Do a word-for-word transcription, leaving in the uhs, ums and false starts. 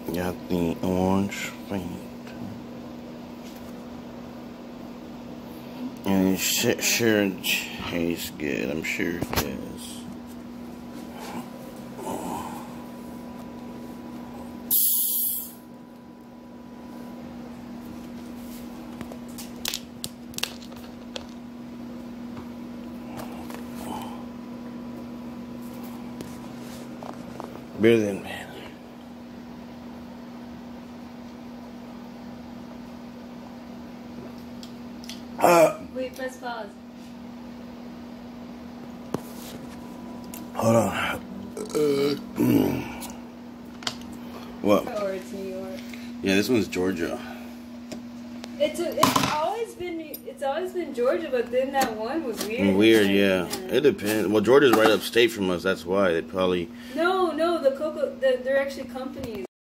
Got the orange paint. And it sh sure it tastes good. I'm sure it does. Better than man. Uh, Wait, press pause. Hold on. Uh, what? Or it's New York. Yeah, this one's Georgia. It's a, it's always been it's always been Georgia, but then that one was weird. Weird, yeah. It depends. Well, Georgia's right upstate from us. That's why they probably. No, no, the cocoa. The, they're actually companies.